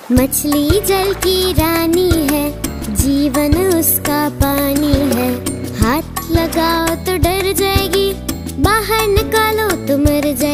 मछली जल की रानी है, जीवन उसका पानी है। हाथ लगाओ तो डर जाएगी, बाहर निकालो तो मर जाएगी।